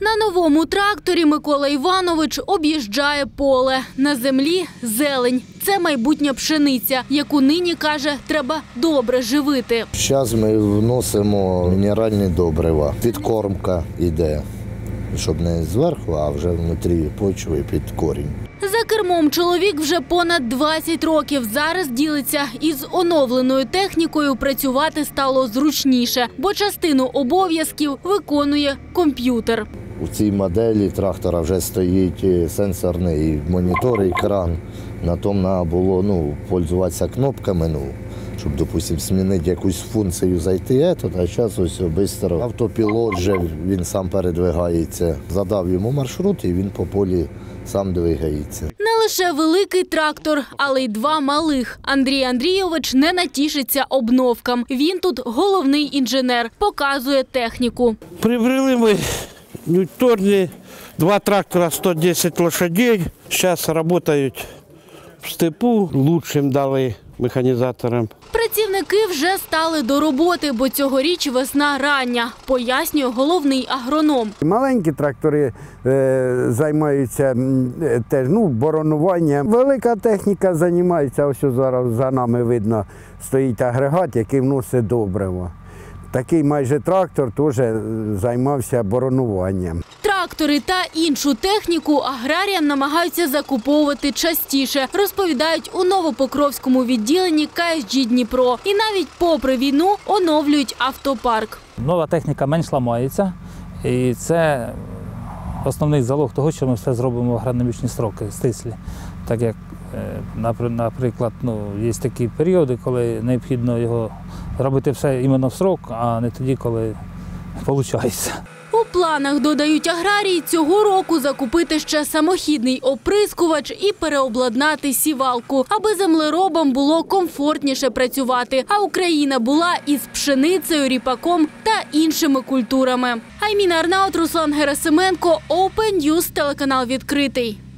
На новому тракторі Микола Іванович об'їжджає поле. На землі – зелень. Це майбутня пшениця, яку нині, каже, треба добре живити. Зараз ми вносимо мінеральні добрива. Підкормка йде, щоб не зверху, а вже внутрі почви під корінь. За кермом чоловік вже понад 20 років. Зараз ділиться із оновленою технікою, працювати стало зручніше, бо частину обов'язків виконує комп'ютер. У цій моделі трактора вже стоїть сенсорний монітор, екран. На тому треба було пользуватися кнопками, щоб, допустимо, змінити якусь функцію, зайти, а зараз ось швидко. Автопілот вже, він сам передвигається. Задав йому маршрут і він по полі сам двигається. Не лише великий трактор, але й два малих. Андрій Андрійович не натішиться обновкам. Він тут головний інженер, показує техніку. Приобрели ми ньюторні, два трактора 110 лошадей. Зараз працюють в степу, лучшим дали механізаторам. Працівники вже стали до роботи, бо цьогоріч весна рання, пояснює головний агроном. Маленькі трактори займаються теж боронуванням. Велика техніка займається, ось зараз за нами видно, стоїть агрегат, який вносить добриво. Такий майже трактор теж займався боронуванням. Трактори та іншу техніку аграріям намагаються закуповувати частіше, розповідають у Новопокровському відділенні КСЖ «Дніпро». І навіть попри війну оновлюють автопарк. Нова техніка менш ламається, і це основний залог того, що ми все зробимо в агрономічні строки, стислі. Так як, наприклад, є такі періоди, коли необхідно його робити все іменно в срок, а не тоді, коли виходить. У планах, додають аграрії, цього року закупити ще самохідний оприскувач і переобладнати сівалку, аби землеробам було комфортніше працювати, а Україна була із пшеницею, ріпаком та іншими культурами. Айміна Арнаут, Руслан Герасименко, Open News, телеканал «Відкритий».